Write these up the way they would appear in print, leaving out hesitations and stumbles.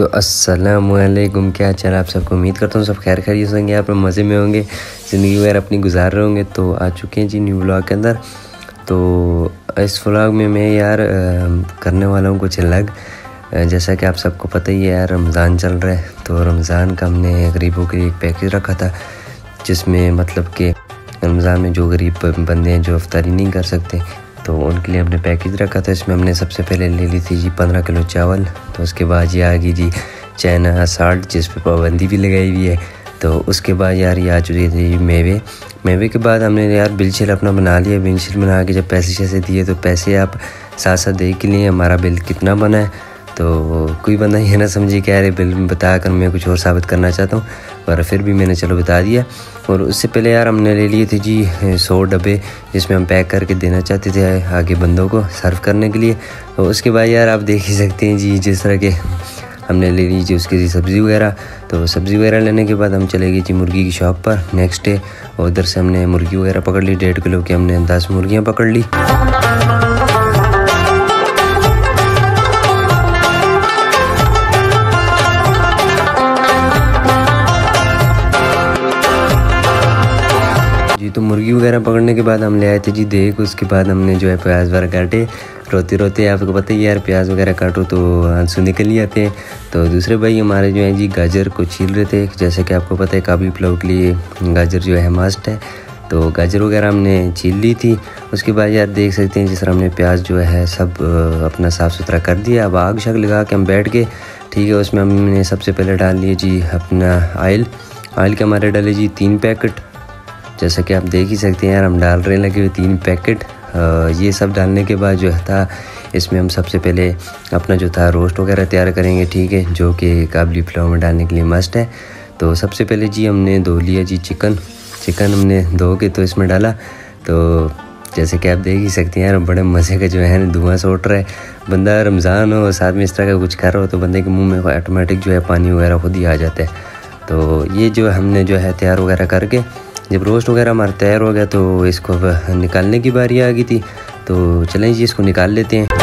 तो अस्सलामुअलैकुम, क्या चल आप सबको। उम्मीद करता हूँ सब खैर खैरियत होंगे, आप मज़े में होंगे, ज़िंदगी वगैरह अपनी गुजार रहे होंगे। तो आ चुके हैं जी न्यू व्लॉग के अंदर। तो इस व्लॉग में मैं यार करने वाला हूँ कुछ अलग। जैसा कि आप सबको पता ही है यार, रमज़ान चल रहा है। तो रमज़ान का हमने गरीबों के लिए एक पैकेज रखा था, जिसमें मतलब कि रमज़ान में जो गरीब बंदे हैं जो इफ्तारी नहीं कर सकते, तो उनके लिए हमने पैकेज रखा था। इसमें हमने सबसे पहले ले ली थी जी 15 किलो चावल। तो उसके बाद ये आ गई जी चाइना साल्ट, जिस पे पाबंदी भी लगाई हुई है। तो उसके बाद यार ये आ चुकी थी मेवे के बाद हमने यार बिल शील अपना बना लिया। बिल शील बना के जब पैसे शैसे दिए, तो पैसे आप साथ साथ देख के लिए हमारा बिल कितना बना है। तो कोई बंदा ये ना समझे कि यार बिल बता कर मैं कुछ और साबित करना चाहता हूँ, पर फिर भी मैंने चलो बता दिया। और उससे पहले यार हमने ले लिए थे जी 100 डब्बे, जिसमें हम पैक करके देना चाहते थे आगे बंदों को सर्व करने के लिए। तो उसके बाद यार आप देख ही सकते हैं जी, जिस तरह के हमने ले ली जी उसकी सब्ज़ी वगैरह। तो सब्ज़ी वगैरह लेने के बाद हम चले गए जी मुर्गी की शॉप पर नेक्स्ट डे। और उधर से हमने मुर्गी वगैरह पकड़ ली, 1.5 किलो की हमने 10 मुर्गियाँ पकड़ ली। तो मुर्गी वगैरह पकड़ने के बाद हम ले आए थे जी देख। उसके बाद हमने जो है प्याज वगैरह काटे। रोते रोते आपको पता ही यार, प्याज वगैरह काटो तो आंसू निकल ही आते हैं। तो दूसरे भाई हमारे जो हैं जी गाजर को छील रहे थे। जैसे कि आपको पता है काबुली पुलाव के लिए गाजर जो है मस्ट है। तो गाजर वगैरह हमने छील ली थी। उसके बाद यार देख सकते हैं जिस तरह हमने प्याज जो है सब अपना साफ़ सुथरा कर दिया। अब आग शग लगा के हम बैठ गए, ठीक है। उसमें हमने सबसे पहले डाल लिए जी अपना ऑयल के हमारे डाले जी 3 पैकेट। जैसा कि आप देख ही सकते हैं यार, हम डाल रहे लगे हुए 3 पैकेट। ये सब डालने के बाद जो था इसमें हम सबसे पहले अपना जो था रोस्ट वगैरह तैयार करेंगे, ठीक है, जो कि काबुली पुलाव में डालने के लिए मस्ट है। तो सबसे पहले जी हमने धो लिया जी चिकन हमने धो के तो इसमें डाला। तो जैसे कि आप देख ही सकते हैं यार, बड़े मज़े का जो है धुआं से उठ रहा है। बंदा रमज़ान हो साथ में इस तरह का कुछ खा रहा हो, तो बंदे के मुँह में ऑटोमेटिक जो है पानी वगैरह खुद ही आ जाता है। तो ये जो हमने जो है तैयार वगैरह करके जब रोस्ट वगैरह हमारा तैयार हो गया, तो इसको निकालने की बारी आ गई थी। तो चलें जी इसको निकाल लेते हैं।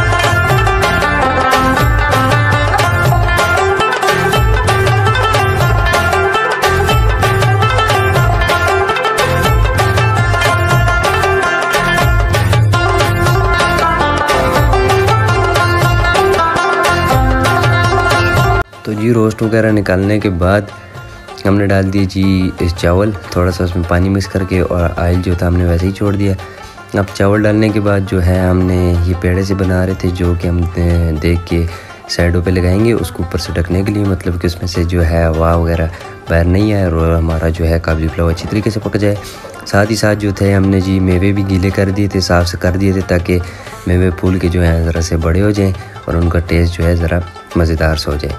तो जी रोस्ट वगैरह निकालने के बाद हमने डाल दिए जी इस चावल, थोड़ा सा उसमें पानी मिक्स करके, और ऑयल जो था हमने वैसे ही छोड़ दिया। अब चावल डालने के बाद जो है हमने ये पेड़े से बना रहे थे, जो कि हम देख के साइडों पे लगाएंगे उसको ऊपर से ढकने के लिए, मतलब कि उसमें से जो है हवा वगैरह बाहर नहीं आए और हमारा जो है काबुली पुलाव अच्छी तरीके से पक जाए। साथ ही साथ जो थे हमने जी मेवे भी गीले कर दिए थे, साफ़ से कर दिए थे, ताकि मेवे फूल के जो है ज़रा से बड़े हो जाएँ और उनका टेस्ट जो है ज़रा मज़ेदार सा हो जाए।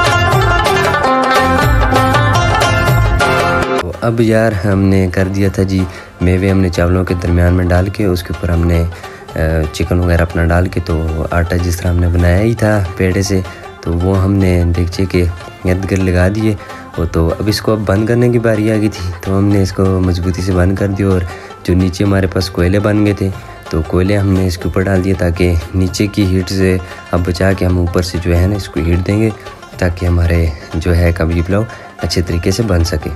अब यार हमने कर दिया था जी मेवे हमने चावलों के दरमियान में डाल के, उसके ऊपर हमने चिकन वगैरह अपना डाल के, तो आटा जिस तरह हमने बनाया ही था पेड़े से, तो वो हमने देगचे के इर्द गिर्द लगा दिए। वो तो अब इसको अब बंद करने की बारी आ गई थी, तो हमने इसको मजबूती से बंद कर दिया। और जो नीचे हमारे पास कोयले बन गए थे, तो कोयले हमने इसके ऊपर डाल दिए, ताकि नीचे की हीट से अब बचा के हम ऊपर से जो है ना इसको हीट देंगे, ताकि हमारे जो है काबुली पुलाव अच्छे तरीके से बन सके।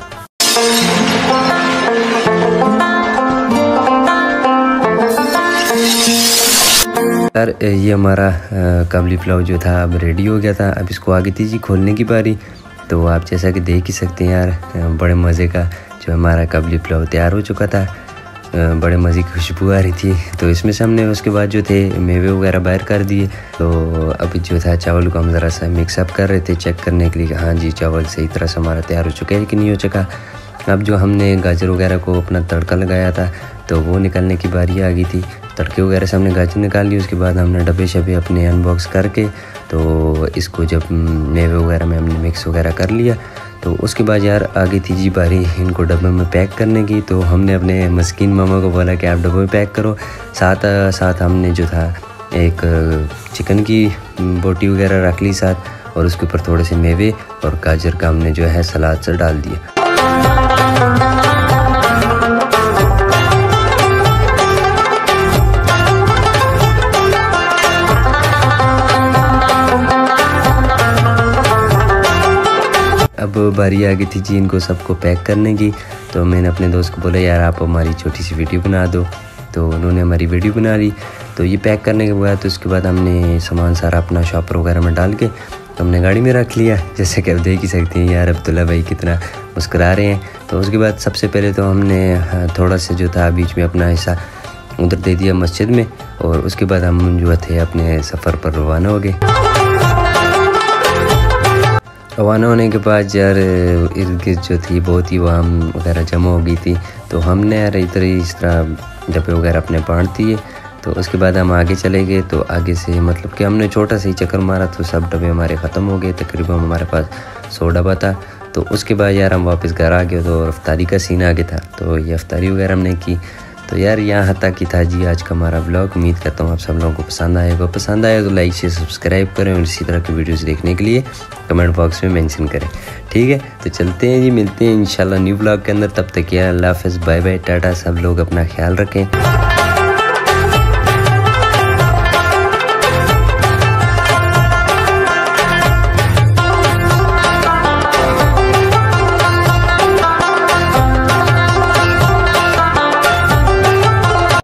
यार ये हमारा काबुली पुलाव जो था अब रेडी हो गया था। अब इसको आगे थी जी खोलने की बारी। तो आप जैसा कि देख ही सकते हैं यार, बड़े मज़े का जो हमारा काबुली पुलाव तैयार हो चुका था। बड़े मज़े की खुशबू आ रही थी। तो इसमें से हमने उसके बाद जो थे मेवे वगैरह बाहर कर दिए। तो अभी जो था चावल को हम ज़रा सा मिक्सअप कर रहे थे, चेक करने के लिए, हाँ जी चावल सही तरह से हमारा तैयार हो चुका है कि नहीं हो चुका। अब जो हमने गाजर वगैरह को अपना तड़का लगाया था, तो वो निकालने की बारी आ गई थी। तड़के वगैरह से हमने गाजर निकाल ली। उसके बाद हमने डब्बे शब्बे अपने अनबॉक्स करके, तो इसको जब मेवे वगैरह में हमने मिक्स वगैरह कर लिया, तो उसके बाद यार आ गई थी जी बारी इनको डब्बे में पैक करने की। तो हमने अपने मस्कीन मामा को बोला कि आप डब्बे में पैक करो। साथ साथ हमने जो था एक चिकन की बोटी वगैरह रख ली साथ, और उसके ऊपर थोड़े से मेवे और गाजर का हमने जो है सलाद से डाल दिया। अब बारी आ गई थी जी इनको सबको पैक करने की। तो मैंने अपने दोस्त को बोला यार आप हमारी छोटी सी वीडियो बना दो, तो उन्होंने हमारी वीडियो बना ली। तो ये पैक करने के बाद तो उसके बाद हमने सामान सारा अपना शॉपर वगैरह में डाल के हमने गाड़ी में रख लिया। जैसे कि आप देख ही सकते हैं यार अब्दुल्ला भाई कितना मुस्कुरा रहे हैं। तो उसके बाद सबसे पहले तो हमने थोड़ा सा जो था बीच में अपना हिस्सा उधर दे दिया मस्जिद में, और उसके बाद हम जो थे अपने सफ़र पर रवाना हो गए। रवाना होने के बाद यार इर्द गिर्द जो थी बहुत ही वाम वगैरह जमा हो गई थी। तो हमने यार इधर इस तरह डब्बे वगैरह अपने बांट दिए। तो उसके बाद हम आगे चले गए। तो आगे से मतलब कि हमने छोटा सा ही चक्कर मारा तो सब डब्बे हमारे ख़त्म हो गए। तकरीबन हमारे पास 100 डब्बा था। तो उसके बाद यार हम वापस घर आ गए। तो अफ्तारी का सीन आ गया था, तो ये अफ्तारी वगैरह हमने की। तो यार यहाँ तक ही था जी आज का हमारा व्लॉग। उम्मीद करता हूँ आप सब लोगों को पसंद आएगा। पसंद आए तो लाइक शेयर सब्सक्राइब करें, और इसी तरह की वीडियोस देखने के लिए कमेंट बॉक्स में मेंशन करें। ठीक है, तो चलते हैं जी, मिलते हैं इंशाल्लाह न्यू व्लॉग के अंदर। तब तक यार अल्लाह हाफ़िज़, बाय बाय, टाटा। सब लोग अपना ख्याल रखें।